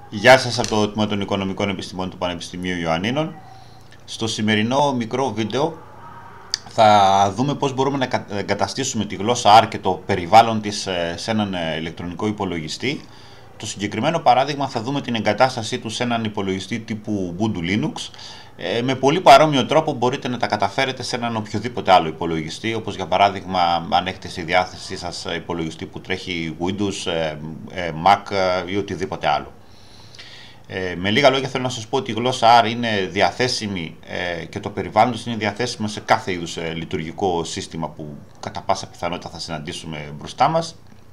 Γεια σας από το Τμήμα των Οικονομικών Επιστημών του Πανεπιστημίου Ιωαννίνων. Στο σημερινό μικρό βίντεο θα δούμε πώς μπορούμε να εγκαταστήσουμε τη γλώσσα R και το περιβάλλον της σε έναν ηλεκτρονικό υπολογιστή. Το συγκεκριμένο παράδειγμα θα δούμε την εγκατάστασή του σε έναν υπολογιστή τύπου Ubuntu Linux. Με πολύ παρόμοιο τρόπο μπορείτε να τα καταφέρετε σε έναν οποιοδήποτε άλλο υπολογιστή, όπως για παράδειγμα αν έχετε στη διάθεσή σας υπολογιστή που τρέχει Windows, Mac ή οτιδήποτε άλλο. Με λίγα λόγια θέλω να σας πω ότι η γλώσσα R είναι διαθέσιμη και το περιβάλλον της είναι διαθέσιμο σε κάθε είδους λειτουργικό σύστημα που κατά πάσα πιθανότητα θα συναντήσουμε μπροστά μας.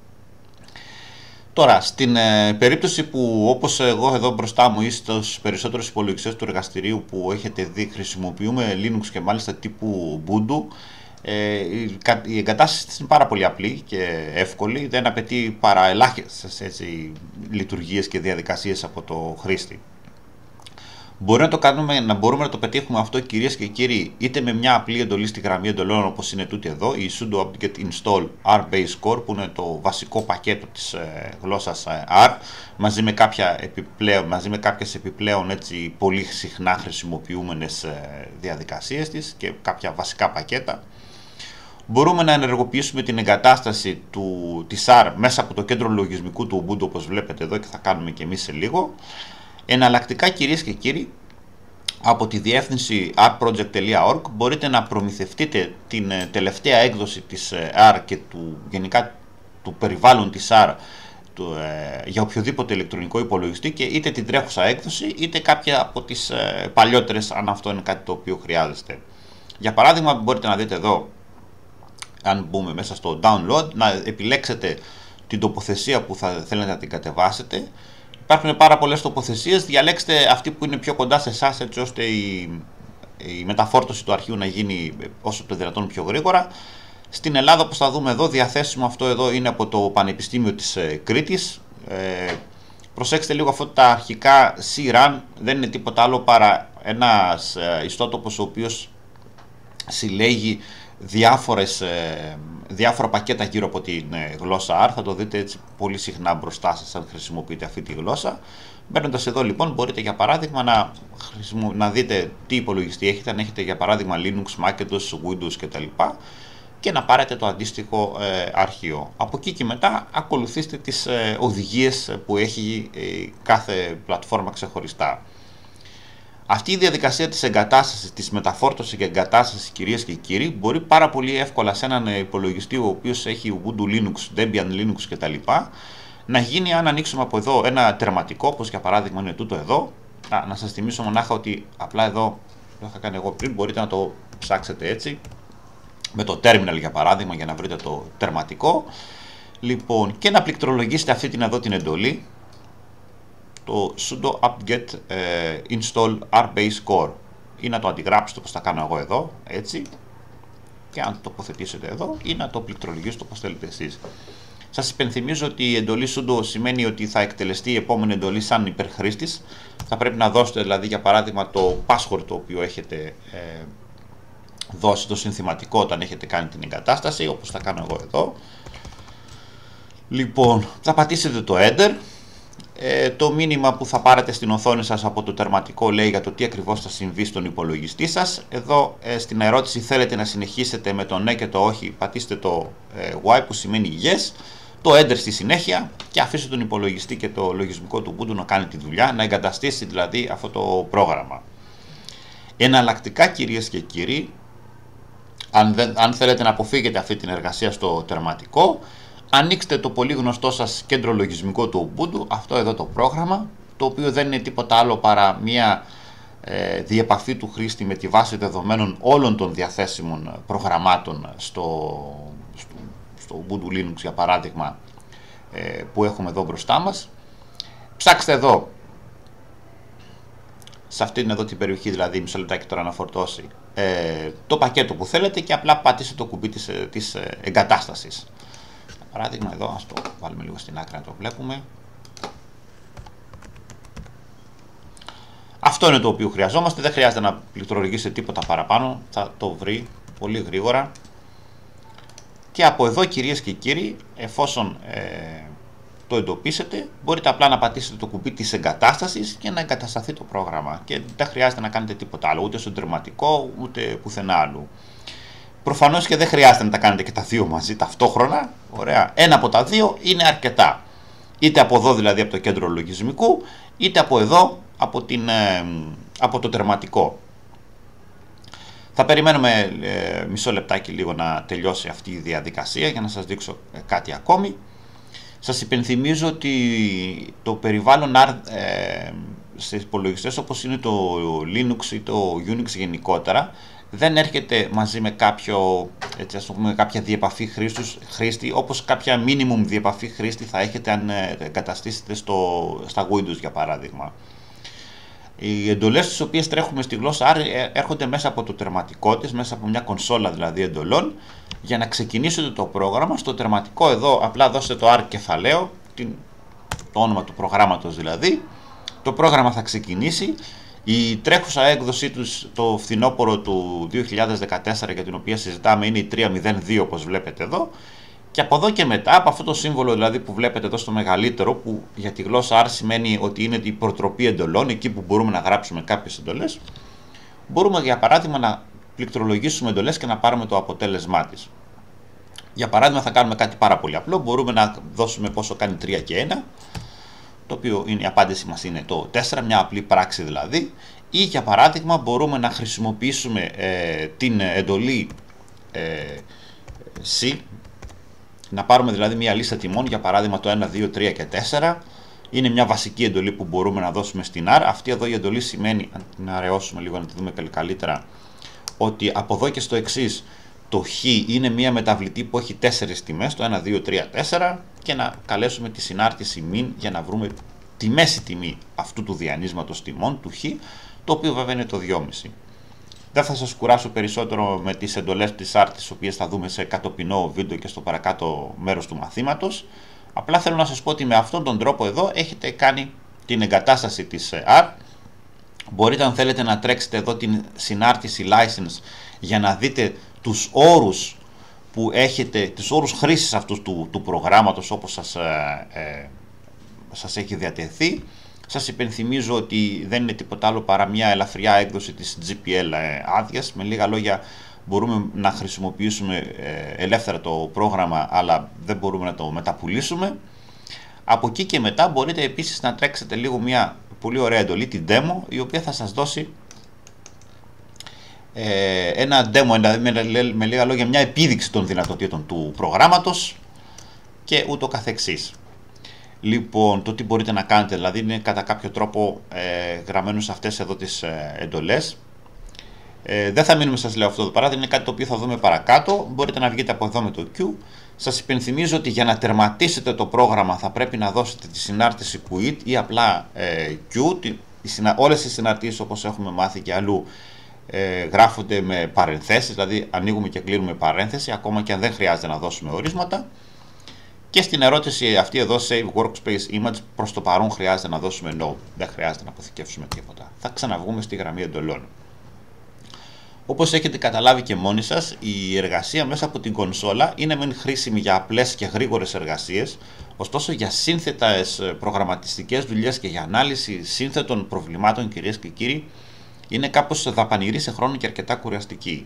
Τώρα, στην περίπτωση που όπως εγώ εδώ μπροστά μου ή στους περισσότερους υπολογιστές του εργαστηρίου που έχετε δει χρησιμοποιούμε Linux και μάλιστα τύπου Ubuntu, η εγκατάσταση της είναι πάρα πολύ απλή και εύκολη, δεν απαιτεί παρά ελάχιστες λειτουργίες και διαδικασίες από το χρήστη. Μπορούμε να το πετύχουμε αυτό, κυρίες και κύριοι, είτε με μια απλή εντολή στη γραμμή εντολών όπως είναι τούτη εδώ, η sudo apt-get install r-base-core, που είναι το βασικό πακέτο της γλώσσας R, μαζί με κάποιες επιπλέον πολύ συχνά χρησιμοποιούμενες διαδικασίες της και κάποια βασικά πακέτα. Μπορούμε να ενεργοποιήσουμε την εγκατάσταση της R μέσα από το κέντρο λογισμικού του Ubuntu, όπως βλέπετε εδώ και θα κάνουμε και εμείς σε λίγο. Εναλλακτικά, κυρίες και κύριοι, από τη διεύθυνση rproject.org μπορείτε να προμηθευτείτε την τελευταία έκδοση της R και γενικά του περιβάλλον της R για οποιοδήποτε ηλεκτρονικό υπολογιστή, και είτε την τρέχουσα έκδοση είτε κάποια από τις παλιότερες, αν αυτό είναι κάτι το οποίο χρειάζεστε. Για παράδειγμα, μπορείτε να δείτε εδώ, αν μπούμε μέσα στο download, να επιλέξετε την τοποθεσία που θα θέλετε να την κατεβάσετε. Υπάρχουν πάρα πολλές τοποθεσίες, διαλέξτε αυτή που είναι πιο κοντά σε εσάς, έτσι ώστε η μεταφόρτωση του αρχείου να γίνει όσο το δυνατόν πιο γρήγορα. Στην Ελλάδα, όπως θα δούμε εδώ, διαθέσιμο αυτό εδώ είναι από το Πανεπιστήμιο της Κρήτης. Προσέξτε λίγο, αυτό τα αρχικά CRAN δεν είναι τίποτα άλλο παρά ένας ιστότοπος ο οποίος συλλέγει διάφορα πακέτα γύρω από την γλώσσα R. Θα το δείτε έτσι πολύ συχνά μπροστά σας αν χρησιμοποιείτε αυτή τη γλώσσα. Μπαίνοντας εδώ λοιπόν μπορείτε για παράδειγμα να δείτε τι υπολογιστή έχετε, αν έχετε για παράδειγμα Linux, Macintosh, Windows κτλ, και να πάρετε το αντίστοιχο αρχείο. Από εκεί και μετά ακολουθήστε τις οδηγίες που έχει κάθε πλατφόρμα ξεχωριστά. Αυτή η διαδικασία της εγκατάστασης, της μεταφόρτωσης και εγκατάστασης, κυρίες και κύριοι, μπορεί πάρα πολύ εύκολα σε έναν υπολογιστή ο οποίος έχει Ubuntu Linux, Debian Linux κτλ. Να γίνει αν ανοίξουμε από εδώ ένα τερματικό, όπως για παράδειγμα είναι τούτο εδώ. Να σας θυμίσω μονάχα ότι απλά εδώ, το είχα κάνει εγώ πριν, μπορείτε να το ψάξετε έτσι, με το terminal για παράδειγμα, για να βρείτε το τερματικό. Λοιπόν, και να πληκτρολογήσετε αυτή την εδώ την εντολή, το sudo apt-get install r-base-core, ή να το αντιγράψετε όπως θα κάνω εγώ εδώ, έτσι, και αν το τοποθετήσετε εδώ, ή να το πληκτρολογήσετε όπως θέλετε εσείς. Σας υπενθυμίζω ότι η εντολή sudo σημαίνει ότι θα εκτελεστεί η επόμενη εντολή σαν υπερχρήστης. Θα πρέπει να δώσετε δηλαδή για παράδειγμα το password το οποίο έχετε δώσει, το συνθηματικό, όταν έχετε κάνει την εγκατάσταση, όπως θα κάνω εγώ εδώ. Λοιπόν, θα πατήσετε το enter. Το μήνυμα που θα πάρετε στην οθόνη σας από το τερματικό λέει για το τι ακριβώς θα συμβεί στον υπολογιστή σας. Εδώ στην ερώτηση θέλετε να συνεχίσετε με το ναι και το όχι, πατήστε το Y που σημαίνει yes, το enter στη συνέχεια και αφήστε τον υπολογιστή και το λογισμικό του Ubuntu να κάνει τη δουλειά, να εγκαταστήσει δηλαδή αυτό το πρόγραμμα. Εναλλακτικά, κυρίες και κύριοι, αν θέλετε να αποφύγετε αυτή την εργασία στο τερματικό, ανοίξτε το πολύ γνωστό σας κέντρο λογισμικό του Ubuntu, αυτό εδώ το πρόγραμμα, το οποίο δεν είναι τίποτα άλλο παρά μια διεπαφή του χρήστη με τη βάση δεδομένων όλων των διαθέσιμων προγραμμάτων στο Ubuntu Linux για παράδειγμα, που έχουμε εδώ μπροστά μας. Ψάξτε εδώ, σε αυτήν εδώ την περιοχή, δηλαδή μισό λεπτάκι τώρα να φορτώσει, το πακέτο που θέλετε και απλά πατήστε το κουμπί της εγκατάστασης. Παράδειγμα εδώ, ας το βάλουμε λίγο στην άκρη να το βλέπουμε. Αυτό είναι το οποίο χρειαζόμαστε, δεν χρειάζεται να πληκτρολογήσετε τίποτα παραπάνω, θα το βρει πολύ γρήγορα. Και από εδώ, κυρίες και κύριοι, εφόσον το εντοπίσετε, μπορείτε απλά να πατήσετε το κουμπί της εγκατάστασης και να εγκατασταθεί το πρόγραμμα και δεν χρειάζεται να κάνετε τίποτα άλλο, ούτε στο τερματικό ούτε πουθενά άλλου. Προφανώς και δεν χρειάζεται να τα κάνετε και τα δύο μαζί ταυτόχρονα. Ωραία. Ένα από τα δύο είναι αρκετά. Είτε από εδώ δηλαδή από το κέντρο λογισμικού, είτε από εδώ από το τερματικό. Θα περιμένουμε μισό λεπτάκι λίγο να τελειώσει αυτή η διαδικασία για να σας δείξω κάτι ακόμη. Σας υπενθυμίζω ότι το περιβάλλον σε υπολογιστές όπως είναι το Linux ή το Unix γενικότερα δεν έρχεται μαζί με κάποια διεπαφή χρήστη, όπως κάποια minimum διεπαφή χρήστη θα έχετε αν εγκαταστήσετε στα Windows για παράδειγμα. Οι εντολές τις οποίες τρέχουμε στη γλώσσα R έρχονται μέσα από το τερματικό της, μέσα από μια κονσόλα δηλαδή εντολών. Για να ξεκινήσετε το πρόγραμμα, στο τερματικό εδώ απλά δώστε το R κεφαλαίο, το όνομα του προγράμματος δηλαδή. Το πρόγραμμα θα ξεκινήσει. Η τρέχουσα έκδοσή τους το φθινόπωρο του 2014 για την οποία συζητάμε είναι η 3.02 όπως βλέπετε εδώ. Και από εδώ και μετά, από αυτό το σύμβολο δηλαδή που βλέπετε εδώ στο μεγαλύτερο, που για τη γλώσσα R σημαίνει ότι είναι η προτροπή εντολών, εκεί που μπορούμε να γράψουμε κάποιες εντολές, μπορούμε για παράδειγμα να πληκτρολογήσουμε εντολές και να πάρουμε το αποτέλεσμά της. Για παράδειγμα θα κάνουμε κάτι πάρα πολύ απλό, μπορούμε να δώσουμε πόσο κάνει 3 και 1, το οποίο η απάντηση μας είναι το 4, μια απλή πράξη δηλαδή, ή για παράδειγμα μπορούμε να χρησιμοποιήσουμε την εντολή C, να πάρουμε δηλαδή μια λίστα τιμών, για παράδειγμα το 1, 2, 3 και 4, είναι μια βασική εντολή που μπορούμε να δώσουμε στην R. Αυτή εδώ η εντολή σημαίνει, να αραιώσουμε λίγο να τη δούμε καλύτερα, ότι από εδώ και στο εξής το χ είναι μια μεταβλητή που έχει 4 τιμές, το 1, 2, 3, 4, και να καλέσουμε τη συνάρτηση min για να βρούμε τη μέση τιμή αυτού του διανύσματος τιμών του χ, το οποίο βέβαια είναι το 2,5. Δεν θα σας κουράσω περισσότερο με τις εντολές της R, τις οποίες θα δούμε σε κατοπινό βίντεο και στο παρακάτω μέρος του μαθήματος. Απλά θέλω να σας πω ότι με αυτόν τον τρόπο εδώ έχετε κάνει την εγκατάσταση της R. Μπορείτε αν θέλετε να τρέξετε εδώ την συνάρτηση license για να δείτε τους όρους που έχετε, τους όρους χρήσης αυτού του προγράμματος όπως σας έχει διατεθεί. Σας υπενθυμίζω ότι δεν είναι τίποτα άλλο παρά μια ελαφριά έκδοση της GPL άδειας. Με λίγα λόγια μπορούμε να χρησιμοποιήσουμε ελεύθερα το πρόγραμμα, αλλά δεν μπορούμε να το μεταπουλήσουμε. Από εκεί και μετά μπορείτε επίσης να τρέξετε λίγο μια πολύ ωραία εντολή, την demo, η οποία θα σας δώσει ένα demo, με λίγα λόγια μια επίδειξη των δυνατοτήτων του προγράμματος και ούτω καθεξής. Λοιπόν, το τι μπορείτε να κάνετε δηλαδή είναι κατά κάποιο τρόπο γραμμένο σε αυτές εδώ τις εντολές. Δεν θα μείνουμε, σας λέω αυτό εδώ παράδειγμα, είναι κάτι το οποίο θα δούμε παρακάτω. Μπορείτε να βγείτε από εδώ με το Q. Σας υπενθυμίζω ότι για να τερματίσετε το πρόγραμμα θα πρέπει να δώσετε τη συνάρτηση quit ή απλά Q. Όλες οι συναρτήσεις όπως έχουμε μάθει και αλλού γράφονται με παρενθέσεις, δηλαδή ανοίγουμε και κλείνουμε παρένθεση ακόμα και αν δεν χρειάζεται να δώσουμε ορίσματα. Και στην ερώτηση αυτή εδώ, Save Workspace Image, προς το παρόν χρειάζεται να δώσουμε No. Δεν χρειάζεται να αποθηκεύσουμε τίποτα. Θα ξαναβγούμε στη γραμμή εντολών. Όπως έχετε καταλάβει και μόνοι σας, η εργασία μέσα από την κονσόλα είναι μεν χρήσιμη για απλές και γρήγορες εργασίες, ωστόσο για σύνθετες προγραμματιστικές δουλειές και για ανάλυση σύνθετων προβλημάτων, κυρίες και κύριοι, είναι κάπως δαπανηρή σε χρόνο και αρκετά κουραστική.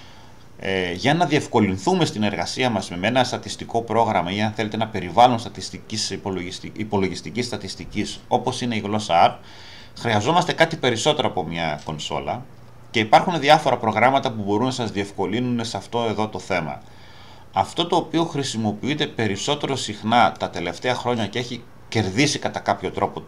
Για να διευκολυνθούμε στην εργασία μας με ένα στατιστικό πρόγραμμα ή αν θέλετε ένα περιβάλλον υπολογιστικής στατιστικής όπως είναι η γλώσσα R, χρειαζόμαστε κάτι περισσότερο από μια κονσόλα και υπάρχουν διάφορα προγράμματα που μπορούν να σας διευκολύνουν σε αυτό εδώ το θέμα. Αυτό το οποίο χρησιμοποιείται περισσότερο συχνά τα τελευταία χρόνια και έχει κερδίσει κατά κάποιο τρόπο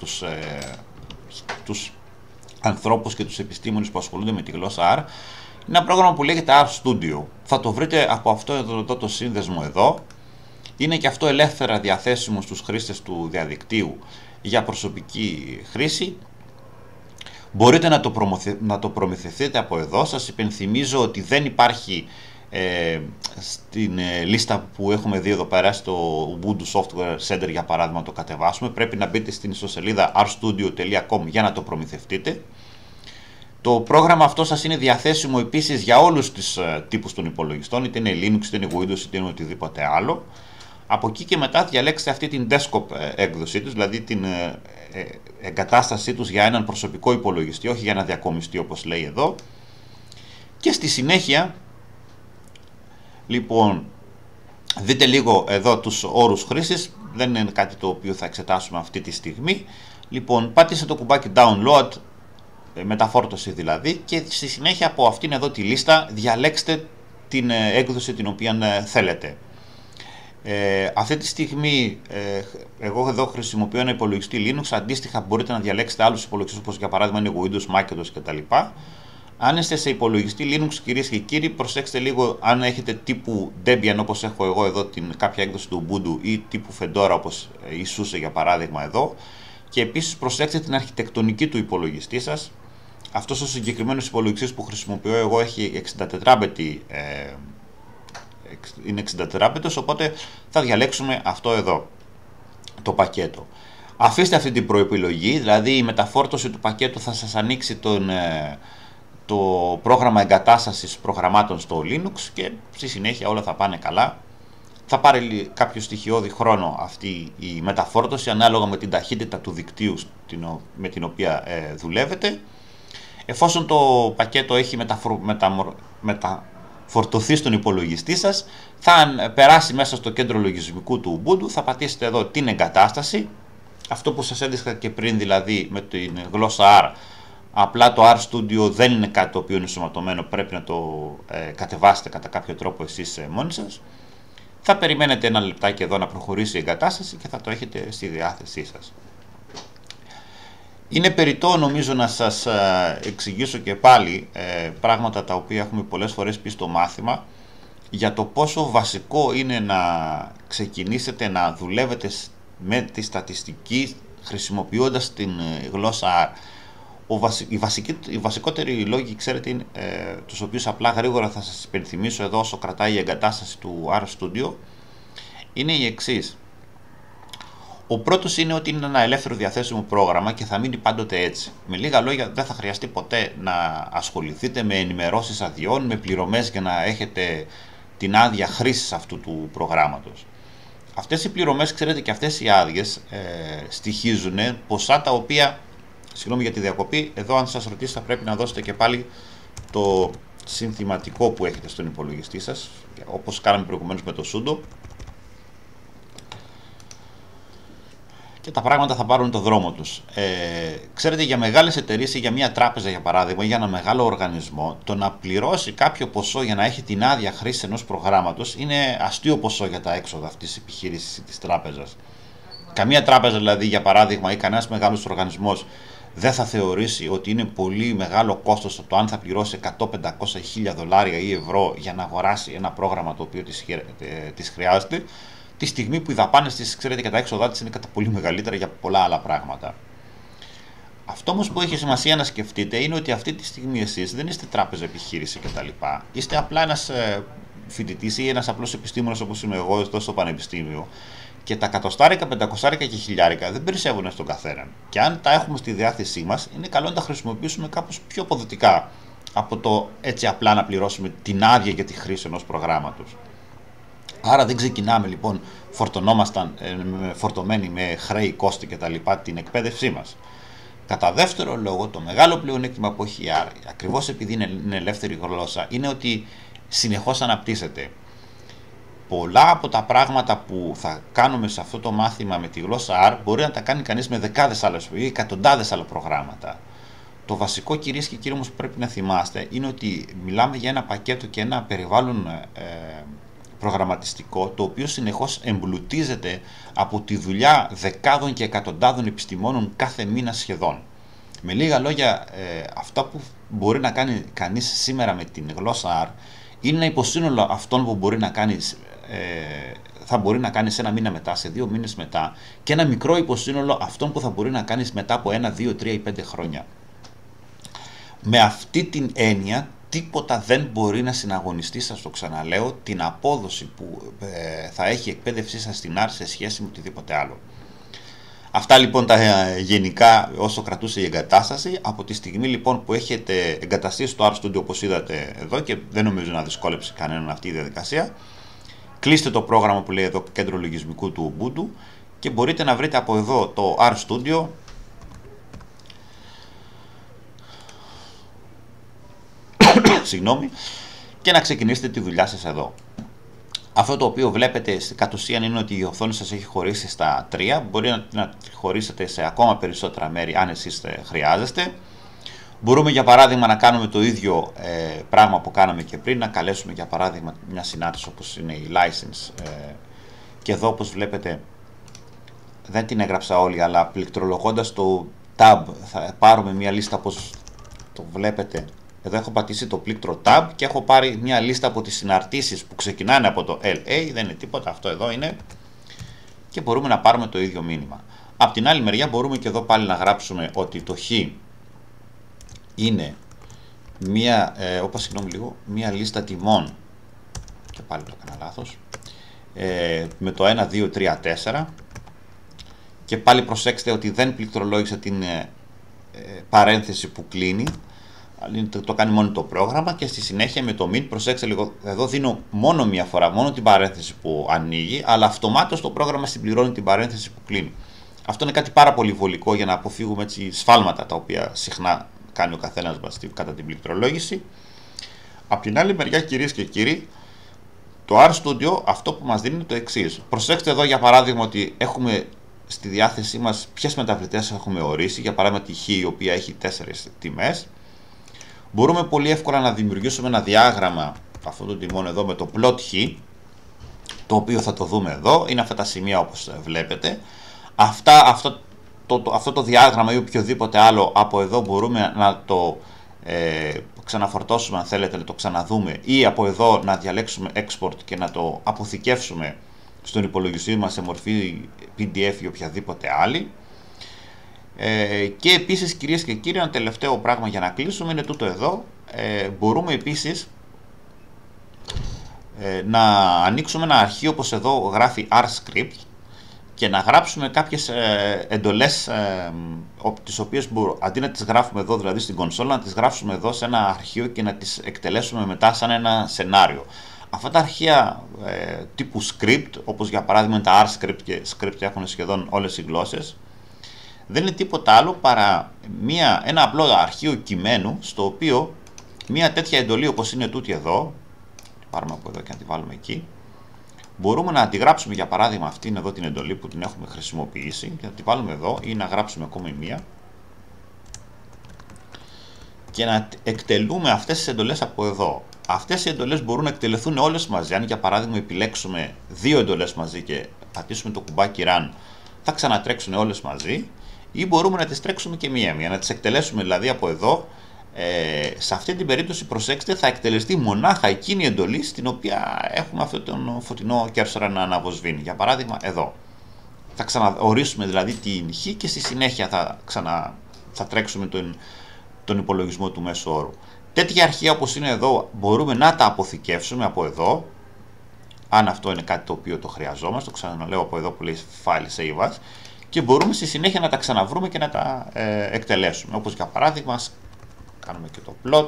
τους ανθρώπους και τους επιστήμονες που ασχολούνται με τη γλώσσα R, είναι ένα πρόγραμμα που λέγεται RStudio. Θα το βρείτε από αυτό εδώ το σύνδεσμο εδώ. Είναι και αυτό ελεύθερα διαθέσιμο στους χρήστες του διαδικτύου για προσωπική χρήση. Μπορείτε να το προμηθευτείτε από εδώ. Σας υπενθυμίζω ότι δεν υπάρχει στην λίστα που έχουμε δει εδώ πέρα στο Ubuntu Software Center για παράδειγμα να το κατεβάσουμε. Πρέπει να μπείτε στην ιστοσελίδα rstudio.com για να το προμηθευτείτε. Το πρόγραμμα αυτό σας είναι διαθέσιμο επίσης για όλους τους τύπους των υπολογιστών, είτε είναι Linux, είτε είναι Windows, είτε είναι οτιδήποτε άλλο. Από εκεί και μετά διαλέξτε αυτή την desktop έκδοσή τους, δηλαδή την εγκατάστασή τους για έναν προσωπικό υπολογιστή, όχι για ένα διακομιστή όπως λέει εδώ. Και στη συνέχεια, λοιπόν, δείτε λίγο εδώ τους όρους χρήσης, δεν είναι κάτι το οποίο θα εξετάσουμε αυτή τη στιγμή. Λοιπόν, πάτησε το κουμπάκι download, μεταφόρτωση δηλαδή, και στη συνέχεια από αυτήν εδώ τη λίστα διαλέξτε την έκδοση την οποία θέλετε. Αυτή τη στιγμή εγώ εδώ χρησιμοποιώ ένα υπολογιστή Linux, αντίστοιχα μπορείτε να διαλέξετε άλλους υπολογιστές όπως για παράδειγμα είναι Windows, Macintosh κτλ. Αν είστε σε υπολογιστή Linux, κυρίες και κύριοι, προσέξτε λίγο αν έχετε τύπου Debian όπως έχω εγώ εδώ κάποια έκδοση του Ubuntu ή τύπου Fedora όπως η SUSE για παράδειγμα εδώ, και επίσης προσέξτε την αρχιτεκτονική του υπολογιστή σας. Αυτός ο συγκεκριμένος υπολογιστής που χρησιμοποιώ εγώ έχει 64 είναι 64 bits, οπότε θα διαλέξουμε αυτό εδώ το πακέτο. Αφήστε αυτή την προεπιλογή, δηλαδή η μεταφόρτωση του πακέτου θα σας ανοίξει το πρόγραμμα εγκατάστασης προγραμμάτων στο Linux και στη συνέχεια όλα θα πάνε καλά. Θα πάρει κάποιο στοιχειώδη χρόνο αυτή η μεταφόρτωση ανάλογα με την ταχύτητα του δικτύου με την οποία δουλεύετε. Εφόσον το πακέτο έχει μεταφορτωθεί στον υπολογιστή σας, θα περάσει μέσα στο κέντρο λογισμικού του Ubuntu, θα πατήσετε εδώ την εγκατάσταση, αυτό που σας έδειξα και πριν δηλαδή με την γλώσσα R. Απλά το RStudio δεν είναι κάτι το οποίο είναι ενσωματωμένο, πρέπει να το κατεβάσετε κατά κάποιο τρόπο εσείς μόνοι σας. Θα περιμένετε ένα λεπτάκι εδώ να προχωρήσει η εγκατάσταση και θα το έχετε στη διάθεσή σας. Είναι περιττό νομίζω να σας εξηγήσω και πάλι πράγματα τα οποία έχουμε πολλές φορές πει στο μάθημα για το πόσο βασικό είναι να ξεκινήσετε να δουλεύετε με τη στατιστική χρησιμοποιώντας την γλώσσα R. Οι βασικότεροι λόγοι, ξέρετε, είναι, τους οποίους απλά γρήγορα θα σας υπενθυμίσω εδώ όσο κρατάει η εγκατάσταση του RStudio, είναι οι εξής. Ο πρώτος είναι ότι είναι ένα ελεύθερο διαθέσιμο πρόγραμμα και θα μείνει πάντοτε έτσι. Με λίγα λόγια, δεν θα χρειαστεί ποτέ να ασχοληθείτε με ενημερώσεις αδειών, με πληρωμές για να έχετε την άδεια χρήσης αυτού του προγράμματος. Αυτές οι πληρωμές, ξέρετε, και αυτές οι άδειες στοιχίζουν ποσά τα οποία, συγγνώμη για τη διακοπή, εδώ αν σας ρωτήσει θα πρέπει να δώσετε και πάλι το συνθηματικό που έχετε στον υπολογιστή σας, όπως κάναμε προηγουμένως με το sudo. Και τα πράγματα θα πάρουν το δρόμο τους. Ξέρετε, για μεγάλες εταιρείες ή για μια τράπεζα για παράδειγμα ή για ένα μεγάλο οργανισμό, το να πληρώσει κάποιο ποσό για να έχει την άδεια χρήση ενός προγράμματος είναι αστείο ποσό για τα έξοδα αυτής της επιχείρησης ή της τράπεζας. Καμία τράπεζα δηλαδή για παράδειγμα ή κανένας μεγάλος οργανισμός δεν θα θεωρήσει ότι είναι πολύ μεγάλο κόστος το αν θα πληρώσει 100, 500, 1000 δολάρια ή ευρώ για να αγοράσει ένα πρόγραμμα το οποίο της χρειάζεται, τη στιγμή που οι δαπάνες της, ξέρετε, και τα έξοδά της είναι κατά πολύ μεγαλύτερα για πολλά άλλα πράγματα. Αυτό όμως που έχει σημασία να σκεφτείτε είναι ότι αυτή τη στιγμή εσείς δεν είστε τράπεζα, επιχείρηση κτλ. Είστε απλά ένας φοιτητής ή ένας απλός επιστήμονας όπως είμαι εγώ εδώ στο πανεπιστήμιο. Και τα εκατοστάρικα, πεντακοσάρικα και χιλιάρικα δεν περισσεύουν στον καθέναν. Και αν τα έχουμε στη διάθεσή μας, είναι καλό να τα χρησιμοποιήσουμε κάπως πιο αποδοτικά από το έτσι απλά να πληρώσουμε την άδεια για τη χρήση ενός προγράμματος. Άρα δεν ξεκινάμε λοιπόν φορτωμένοι με χρέη, κόστη κτλ. Την εκπαίδευσή μας. Κατά δεύτερο λόγο, το μεγάλο πλεονέκτημα που έχει η R, ακριβώς επειδή είναι ελεύθερη γλώσσα, είναι ότι συνεχώς αναπτύσσεται. Πολλά από τα πράγματα που θα κάνουμε σε αυτό το μάθημα με τη γλώσσα R μπορεί να τα κάνει κανείς με δεκάδες άλλες ή εκατοντάδες άλλα προγράμματα. Το βασικό, κυρίες και κύριοι, όμως που πρέπει να θυμάστε είναι ότι μιλάμε για ένα πακέτο και ένα περιβάλλον προγραμματιστικό το οποίο συνεχώς εμπλουτίζεται από τη δουλειά δεκάδων και εκατοντάδων επιστημόνων κάθε μήνα σχεδόν. Με λίγα λόγια, αυτά που μπορεί να κάνει κανείς σήμερα με την γλώσσα R είναι ένα υποσύνολο αυτών που μπορεί να κάνει, θα μπορεί να κάνει σε ένα μήνα μετά, σε 2 μήνες μετά, και ένα μικρό υποσύνολο αυτών που θα μπορεί να κάνεις μετά από 1, 2, 3 ή 5 χρόνια. Με αυτή την έννοια, τίποτα δεν μπορεί να συναγωνιστεί, σας το ξαναλέω, την απόδοση που θα έχει η εκπαίδευσή σας στην R σε σχέση με οτιδήποτε άλλο. Αυτά λοιπόν τα γενικά όσο κρατούσε η εγκατάσταση. Από τη στιγμή λοιπόν που έχετε εγκαταστήσει το RStudio όπως είδατε εδώ, και δεν νομίζω να δυσκόλεψε κανέναν αυτή η διαδικασία, Κλείστε το πρόγραμμα που λέει εδώ κέντρο λογισμικού του Ubuntu και μπορείτε να βρείτε από εδώ το RStudio και να ξεκινήσετε τη δουλειά σας εδώ. Αυτό το οποίο βλέπετε κατ' ουσίαν είναι ότι η οθόνη σας έχει χωρίσει στα 3, μπορεί να χωρίσετε σε ακόμα περισσότερα μέρη αν εσείς χρειάζεστε. Μπορούμε για παράδειγμα να κάνουμε το ίδιο πράγμα που κάναμε και πριν, να καλέσουμε για παράδειγμα μια συνάρτηση όπως είναι η license και εδώ όπως βλέπετε δεν την έγραψα όλη, αλλά πληκτρολογώντας το tab θα πάρουμε μια λίστα όπως το βλέπετε. Εδώ έχω πατήσει το πλήκτρο tab και έχω πάρει μια λίστα από τις συναρτήσεις που ξεκινάνε από το LA, δεν είναι τίποτα, αυτό εδώ είναι, και μπορούμε να πάρουμε το ίδιο μήνυμα. Απ' την άλλη μεριά μπορούμε και εδώ πάλι να γράψουμε ότι το χ είναι μια λίστα τιμών, και πάλι το έκανα λάθος, με το 1, 2, 3, 4, και πάλι προσέξτε ότι δεν πληκτρολόγησα την παρένθεση που κλείνει, το κάνει μόνο το πρόγραμμα, και στη συνέχεια με το min, προσέξτε λίγο, εδώ δίνω μόνο μία φορά, μόνο την παρένθεση που ανοίγει, αλλά αυτομάτως το πρόγραμμα συμπληρώνει την παρένθεση που κλείνει. Αυτό είναι κάτι πάρα πολύ βολικό για να αποφύγουμε έτσι σφάλματα τα οποία συχνά κάνει ο καθένας μας κατά την πληκτρολόγηση. Απ' την άλλη μεριά, κυρίες και κύριοι, το RStudio αυτό που μας δίνει είναι το εξής. Προσέξτε εδώ για παράδειγμα ότι έχουμε στη διάθεσή μας ποιες μεταβλητές έχουμε ορίσει, για παράδειγμα τη χ η οποία έχει 4 τιμές. Μπορούμε πολύ εύκολα να δημιουργήσουμε ένα διάγραμμα αυτών των τιμών εδώ με το plot χ, το οποίο θα το δούμε εδώ, είναι αυτά τα σημεία όπως βλέπετε. Αυτό το διάγραμμα ή οποιοδήποτε άλλο από εδώ μπορούμε να το ξαναφορτώσουμε αν θέλετε, να το ξαναδούμε, ή από εδώ να διαλέξουμε export και να το αποθηκεύσουμε στον υπολογιστή μας σε μορφή PDF ή οποιαδήποτε άλλη. Και επίσης, κυρίες και κύριοι, ένα τελευταίο πράγμα για να κλείσουμε είναι τούτο εδώ. Μπορούμε επίσης να ανοίξουμε ένα αρχείο όπως εδώ γράφει RScript και να γράψουμε κάποιες εντολές τις οποίες αντί να τις γράφουμε εδώ δηλαδή στην κονσόλα, να τις γράψουμε εδώ σε ένα αρχείο και να τις εκτελέσουμε μετά σαν ένα σενάριο. Αυτά τα αρχεία τύπου script, όπως για παράδειγμα τα RScript και script έχουν σχεδόν όλες οι γλώσσες, δεν είναι τίποτα άλλο παρά ένα απλό αρχείο κειμένου, στο οποίο μια τέτοια εντολή όπως είναι τούτη εδώ, πάρουμε από εδώ και να τη βάλουμε εκεί, μπορούμε να αντιγράψουμε για παράδειγμα αυτήν εδώ την εντολή που την έχουμε χρησιμοποιήσει και να τη βάλουμε εδώ, ή να γράψουμε ακόμη μία και να εκτελούμε αυτές τις εντολές από εδώ. Αυτές οι εντολές μπορούν να εκτελεθούν όλες μαζί. Αν για παράδειγμα επιλέξουμε 2 εντολές μαζί και πατήσουμε το κουμπάκι Run, θα ξανατρέξουν όλες μαζί, ή μπορούμε να τις τρέξουμε και μία-μία, να τις εκτελέσουμε δηλαδή από εδώ. Σε αυτή την περίπτωση, προσέξτε, θα εκτελεστεί μονάχα εκείνη η εντολή στην οποία έχουμε αυτόν τον φωτεινό κέρσορα να αναβοσβήνει. Για παράδειγμα εδώ. Θα ξαναορίσουμε δηλαδή την χ και στη συνέχεια θα τρέξουμε τον υπολογισμό του μέσου όρου. Τέτοια αρχεία όπως είναι εδώ μπορούμε να τα αποθηκεύσουμε από εδώ, αν αυτό είναι κάτι το οποίο το χρειαζόμαστε, το ξαναλέω από εδώ που λέει File Save As, και μπορούμε στη συνέχεια να τα ξαναβρούμε και να τα εκτελέσουμε, όπως για παράδειγμα κάνουμε και το plot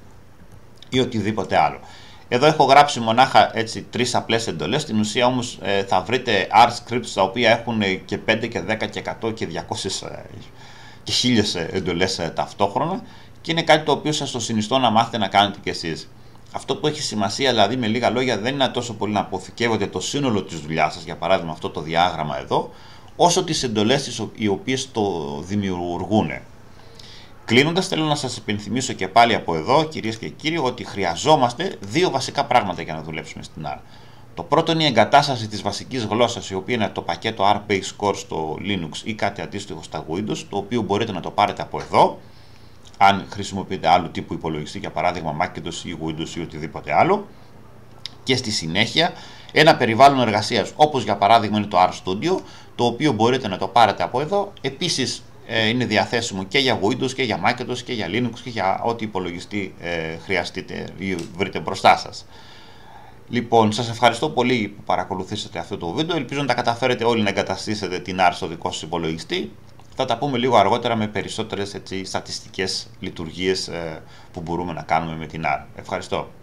ή οτιδήποτε άλλο. Εδώ έχω γράψει μονάχα έτσι 3 απλές εντολές, στην ουσία όμως θα βρείτε RScripts τα οποία έχουν και 5 και 10 και 100 και 200 και 1000 εντολές ταυτόχρονα, και είναι κάτι το οποίο σας το συνιστώ να μάθετε να κάνετε κι εσείς. Αυτό που έχει σημασία δηλαδή με λίγα λόγια δεν είναι τόσο πολύ να αποθηκεύετε το σύνολο της δουλειάς σας, για παράδειγμα αυτό το διάγραμμα εδώ, όσο τις εντολές οι οποίες το δημιουργούν. Κλείνοντας, θέλω να σας υπενθυμίσω και πάλι από εδώ, κυρίες και κύριοι, ότι χρειαζόμαστε 2 βασικά πράγματα για να δουλέψουμε στην R. Το πρώτο είναι η εγκατάσταση της βασικής γλώσσας, η οποία είναι το πακέτο R-Base Core στο Linux ή κάτι αντίστοιχο στα Windows, το οποίο μπορείτε να το πάρετε από εδώ, αν χρησιμοποιείτε άλλου τύπου υπολογιστή, για παράδειγμα Macintosh ή Windows ή οτιδήποτε άλλο. Και στη συνέχεια ένα περιβάλλον εργασίας, όπως για παράδειγμα είναι το RStudio, το οποίο μπορείτε να το πάρετε από εδώ. Επίσης είναι διαθέσιμο και για Windows και για Macintosh και για Linux και για ό,τι υπολογιστή χρειαστείτε ή βρείτε μπροστά σας. Λοιπόν, σας ευχαριστώ πολύ που παρακολουθήσατε αυτό το βίντεο. Ελπίζω να τα καταφέρετε όλοι να εγκαταστήσετε την R στο δικό σας υπολογιστή. Θα τα πούμε λίγο αργότερα με περισσότερες στατιστικές λειτουργίες που μπορούμε να κάνουμε με την R. Ευχαριστώ.